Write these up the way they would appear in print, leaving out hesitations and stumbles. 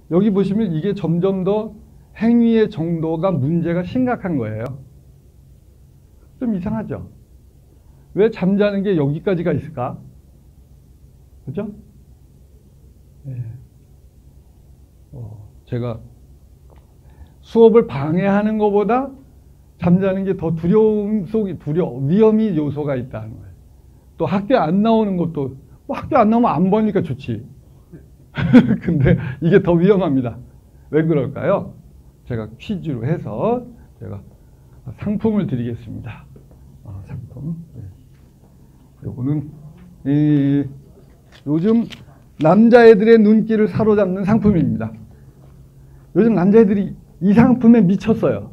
여기 보시면 이게 점점 더 행위의 정도가 문제가 심각한 거예요. 좀 이상하죠? 왜 잠자는 게 여기까지가 있을까? 그죠? 네. 제가 수업을 방해하는 것보다 잠자는 게 더 위험이 요소가 있다는 거예요. 또 학교 안 나오는 것도, 뭐 학교 안 나오면 안 보니까 좋지. 근데 이게 더 위험합니다. 왜 그럴까요? 제가 퀴즈로 해서 제가 상품을 드리겠습니다. 상품. 요거는 요즘 남자애들의 눈길을 사로잡는 상품입니다. 요즘 남자애들이 이 상품에 미쳤어요.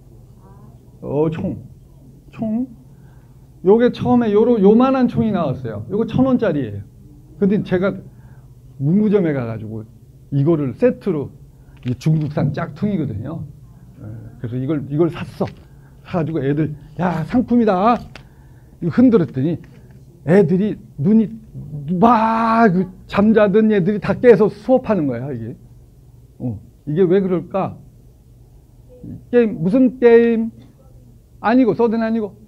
총. 요게 처음에 요만한 총이 나왔어요. 요거 1,000원짜리예요. 근데 제가 문구점에 가가지고 이거를 세트로, 중국산 짝퉁이거든요. 그래서 이걸 샀어. 사가지고 애들, 야, 상품이다. 이거 흔들었더니 애들이 눈이 막 잠자던 애들이 다 깨서 수업하는 거야, 이게. 이게 왜 그럴까? 게임, 무슨 게임? 아니고, 서든 아니고.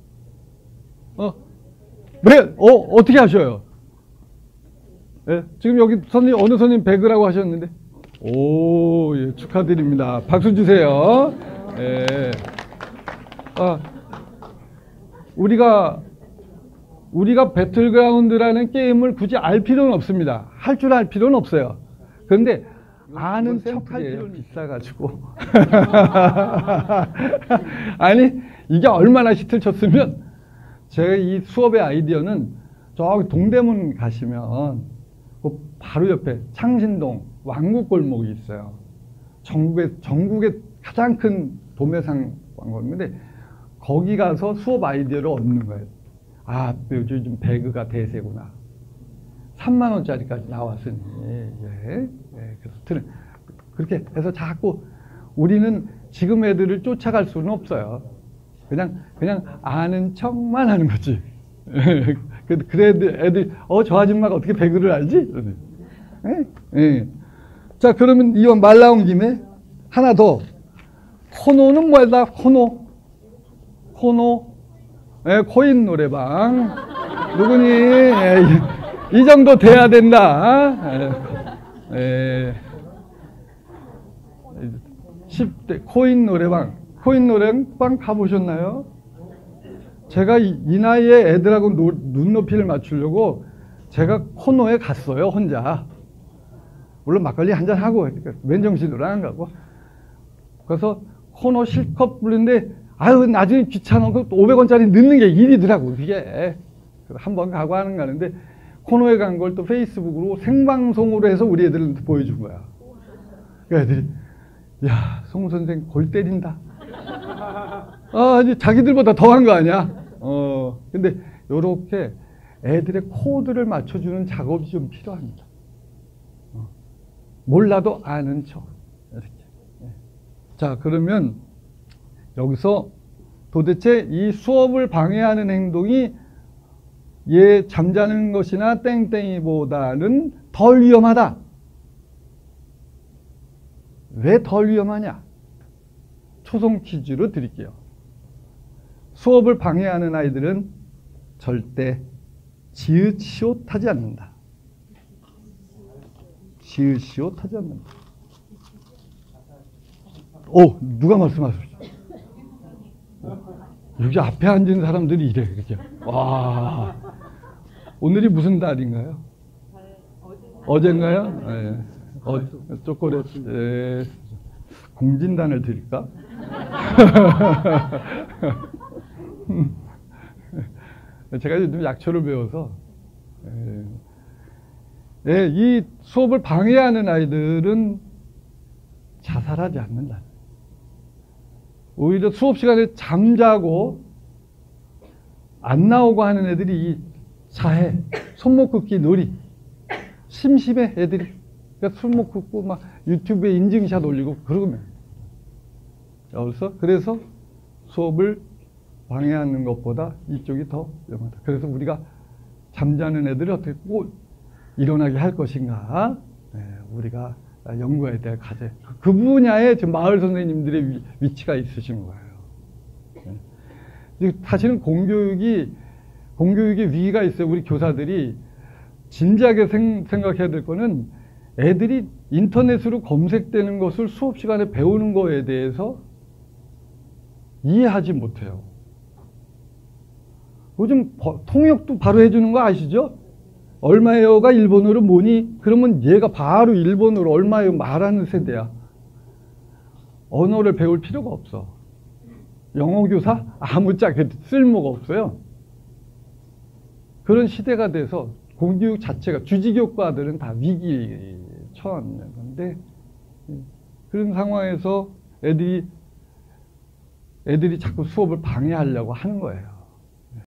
왜? 어떻게 하셔요? 예, 지금 여기 어느 선생님 배그라고 하셨는데. 오, 예, 축하드립니다. 박수 주세요. 예. 우리가 배틀그라운드라는 게임을 굳이 알 필요는 없습니다. 할 줄 알 필요는 없어요. 그런데 아는 척 할 필요는 비싸가지고. 아니, 이게 얼마나 히트를 쳤으면, 제가 이 수업의 아이디어는 저기 동대문 가시면 그 바로 옆에 창신동 왕국골목이 있어요. 전국의 가장 큰 도매상 광고인데, 거기 가서 수업 아이디어를 얻는 거예요. 요즘 배그가 대세구나. 3만 원짜리까지 나왔으니. 그래서 그렇게 해서 자꾸 우리는 지금 애들을 쫓아갈 수는 없어요. 그냥 아는 척만 하는 거지. 그래 애들 저 아줌마가 어떻게 배그를 알지? 자, 그러면 이왕 말 나온 김에 하나 더. 코노는 뭐다? 코노. 코인 노래방. 누구니? 이 정도 돼야 된다. 10대 코인 노래방. 코인 노래방 가보셨나요? 제가 이 나이에 애들하고 눈높이를 맞추려고 제가 코너에 갔어요, 혼자. 물론 막걸리 한잔 하고, 맨정신으로 안 가고. 그래서 코너 실컷 부르는데, 나중에 귀찮아. 500원짜리 넣는 게 일이더라고, 그게. 그래서 한번 가고 가는데, 코너에 간 걸 또 페이스북으로 생방송으로 해서 우리 애들한테 보여준 거야. 그 애들이, 야, 송 선생 골 때린다. 이제 자기들보다 더한 거 아니야? 근데 요렇게 애들의 코드를 맞춰주는 작업이 좀 필요합니다. 몰라도 아는 척. 이렇게. 자, 그러면 여기서 도대체 이 수업을 방해하는 행동이 잠자는 것이나 땡땡이보다는 덜 위험하다. 왜 덜 위험하냐? 초성 퀴즈로 드릴게요. 수업을 방해하는 아이들은 절대 지읒시옷하지 않는다. 지읒시옷하지 않는다. 누가 말씀하셨죠? 여기 앞에 앉은 사람들이 이래, 그죠? 와, 오늘이 무슨 달인가요? 어젠가요? 네. 초콜릿. 네. 공진단을 드릴까? 제가 요즘 약초를 배워서 이 수업을 방해하는 아이들은 자살하지 않는다. 오히려 수업 시간에 잠자고 안 나오고 하는 애들이 이 자해, 손목 긋기 놀이, 심심해 애들이. 그러니까 손목 긋고 막 유튜브에 인증샷 올리고 그러면. 그래서 수업을 방해하는 것보다 이쪽이 더 위험하다. 그래서 우리가 잠자는 애들을 어떻게 꼭 일어나게 할 것인가, 우리가 연구해야 될 과제. 그 분야에 지금 마을 선생님들의 위치가 있으신 거예요. 사실은 공교육의 위기가 있어요. 우리 교사들이 진지하게 생각해야 될 거는 애들이 인터넷으로 검색되는 것을 수업 시간에 배우는 거에 대해서 이해하지 못해요. 요즘 통역도 바로 해주는 거 아시죠? 얼마예요가 일본어로 뭐니? 그러면 얘가 바로 일본어로 얼마예요 말하는 세대야. 언어를 배울 필요가 없어. 영어 교사? 아무짝에 쓸모가 없어요. 그런 시대가 돼서 공교육 자체가 주지교과들은 다 위기에 처한 건데, 그런 상황에서 애들이 자꾸 수업을 방해하려고 하는 거예요.